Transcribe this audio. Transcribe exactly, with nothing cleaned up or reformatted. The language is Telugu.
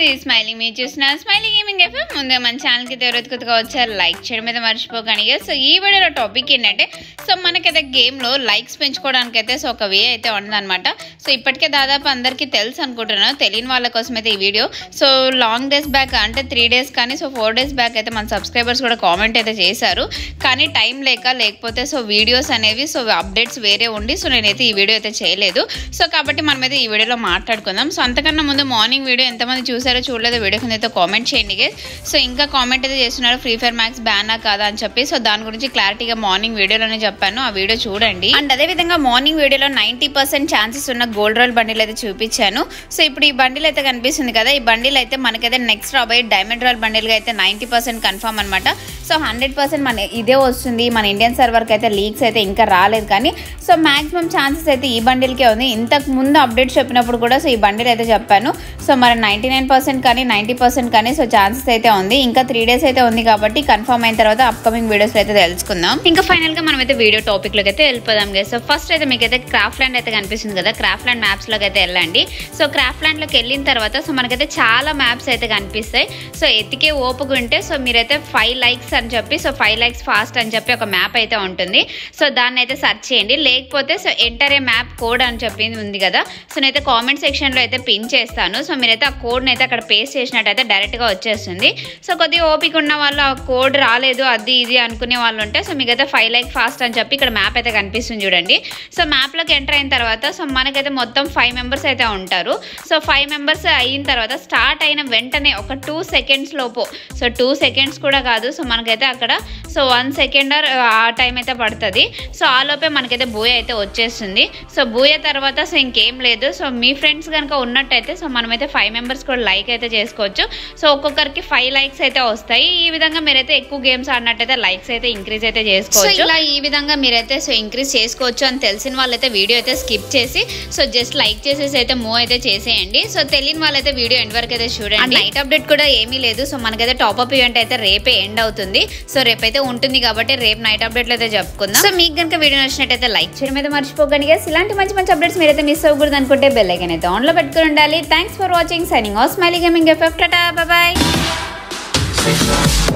స్మైలింగ్ మీరు చూస్తున్నారు స్మైలింగ్ గేమింగ్ ఎఫ్ఎం. ముందుగా మన ఛానల్కి తెరవెతుకుతుగా వచ్చారు లైక్ చేయడం మీద మర్చిపోకండి. సో ఈ వీడియోలో టాపిక్ ఏంటంటే సో మనకైతే గేమ్లో లైక్స్ పెంచుకోవడానికి అయితే సో ఒక వే అయితే ఉండదన్నమాట. సో ఇప్పటికే దాదాపు అందరికీ తెలుసు అనుకుంటున్నాను, తెలియని వాళ్ళ కోసం అయితే ఈ video. So long days back అంటే త్రీ డేస్ కానీ సో ఫోర్ డేస్ బ్యాక్ అయితే మన సబ్స్క్రైబర్స్ కూడా కామెంట్ అయితే చేశారు, కానీ టైం లేక లేకపోతే సో వీడియోస్ అనేవి సో అప్డేట్స్ వేరే ఉండి సో నేనైతే ఈ వీడియో అయితే చేయలేదు. సో కాబట్టి మనమైతే ఈ వీడియోలో మాట్లాడుకుందాం. సో అంతకన్నా ముందు మార్నింగ్ వీడియో ఎంతమంది చూసారో చూడలేదో వీడియో కింద అయితే కామెంట్ చేయండి గైస్. సో ఇంకా కామెంట్ అయితే చేస్తున్నారు ఫ్రీ ఫైర్ మ్యాక్స్ బ్యానా కాదా అని చెప్పి. సో దాని గురించి క్లారిటీగా మార్నింగ్ వీడియోలోనే చెప్పాను, ఆ వీడియో చూడండి. అండ్ అదేవిధంగా మార్నింగ్ వీడియోలో నైంటీ పర్సెంట్ ఛాన్సెస్ ఉన్న గోల్డ్ రాయల్ బండిల్ అయితే చూపించాను. సో ఇప్పుడు ఈ బండిల్ అయితే కనిపిస్తుంది కదా, ఈ బండిల్ అయితే మనకైతే నెక్స్ట్ రాబోయే డైమండ్ రాయల్ బండిల్గా అయితే నైంటీ పర్సెంట్ కన్ఫర్మ్ అనమాట. సో హండ్రెడ్ పర్సెంట్ మన ఇదే వస్తుంది, మన ఇండియన్ సర్వర్కి అయితే లీక్స్ అయితే ఇంకా రాలేదు, కానీ సో మాక్సిమం ఛాన్సెస్ అయితే ఈ బండిల్కే ఉంది. ఇంతకు ముందు అప్డేట్స్ చెప్పినప్పుడు కూడా సో ఈ బండిల్ అయితే చెప్పాను. సో మరి నైంటీ నైన్ పర్సెంట్ కానీ నైంటీ పర్సెంట్ కానీ సో ఛాన్సెస్ అయితే ఉంది. ఇంకా త్రీ డేస్ అయితే ఉంది కాబట్టి కన్ఫర్మ్ అయిన తర్వాత అప్కమింగ్ వీడియోస్ అయితే తెలుసుకుందాం. ఇంకా ఫైనల్ గా మనం అయితే వీడియో టాపిక్ లోకి అయితే వెళ్ళిపోదాం గైస్. సో ఫస్ట్ అయితే మీకు అయితే క్రాఫ్ట్ ల్యాండ్ అయితే కనిపిస్తుంది కదా, క్రాఫ్ట్ ల్యాండ్ మ్యాప్స్ లోకి అయితే వెళ్ళండి. సో క్రాఫ్ట్ ల్యాండ్ లోకి వెళ్ళిన తర్వాత సో మనకైతే చాలా మ్యాప్స్ అయితే కనిపిస్తాయి. సో ఎతికే ఓపుగా ఉంటే సో మీరైతే ఫైవ్ లైక్స్ అని చెప్పి సో ఫైవ్ లైక్స్ ఫాస్ట్ అని చెప్పి ఒక మ్యాప్ అయితే ఉంటుంది. సో దాన్ని అయితే సెర్చ్ చేయండి, లేకపోతే so enter a map code అని చెప్పింది ఉంది కదా, సో నేనైతే కామెంట్ సెక్షన్ లో అయితే పిన్ చేస్తాను. సో మీరైతే ఆ కోడ్ అయితే అక్కడ పేస్ట్ చేసినట్టయితే డైరెక్ట్ గా వచ్చేస్తుంది. సో కొద్దిగా ఓపిక ఉన్న వాళ్ళు ఆ కోడ్ రాలేదు అది ఇది అనుకునే వాళ్ళు ఉంటే సో మీకైతే ఫైవ్ లైక్ ఫాస్ట్ అని చెప్పి ఇక్కడ మ్యాప్ అయితే కనిపిస్తుంది చూడండి. సో మ్యాప్ లోకి ఎంటర్ అయిన తర్వాత సో మనకైతే మొత్తం ఫైవ్ మెంబర్స్ అయితే ఉంటారు. సో ఫైవ్ మెంబర్స్ అయిన తర్వాత స్టార్ట్ అయిన వెంటనే ఒక టూ సెకండ్స్ లోపు, సో టూ సెకండ్స్ కూడా కాదు, సో మనకైతే అక్కడ సో వన్ సెకండ్ ఆ టైం అయితే పడుతుంది. సో ఆ లోపే మనకైతే బూయ అయితే వచ్చేస్తుంది. సో బూయ తర్వాత సో ఇంకేం లేదు. సో మీ ఫ్రెండ్స్ కనుక ఉన్నట్టయితే సో మనమైతే ఫైవ్ మెంబర్స్ కూడా లైక్ అయితే చేసుకోవచ్చు. సో ఒక్కొక్కరికి ఫైవ్ లైక్స్ అయితే వస్తాయి. ఈ విధంగా మీరైతే ఎక్కువ గేమ్స్ ఆడినట్టయితే లైక్స్ అయితే ఇంక్రీజ్ అయితే చేసుకోవచ్చు. ఇలా ఈ విధంగా మీరైతే సో ఇంక్రీజ్ చేసుకోవచ్చు అని తెలిసిన వాళ్ళైతే వీడియో అయితే స్కిప్ చేసి సో జస్ట్ లైక్ చేసేసి అయితే మూవ్ అయితే చేసేయండి. సో తెలియని వాళ్ళైతే వీడియో ఎండ్ వరకు అయితే చూడండి. నైట్ అప్డేట్ కూడా ఏమీ లేదు. సో మనకైతే టాప్అప్ ఈవెంట్ అయితే రేపే ఎండ్ అవుతుంది. సో రేపైతే ఉంటుంది కాబట్టి రేపు నైట్ అప్డేట్లు అయితే చెప్పుకుందాం. సో మీకు కనుక వీడియో నచ్చినట్టయితే లైక్ చేయడం అయితే మర్చిపోకండి. ఇలాంటి మంచి మంచి అప్డేట్స్ మీరైతే మిస్ అవ్వకూడదు అనుకుంటే బెల్ ఐకాన్ అయితే ఆన్ లో పెట్టుకుని ఉండాలి. Thanks for watching. Signing off Smiling Gaming FF. Tata, bye by.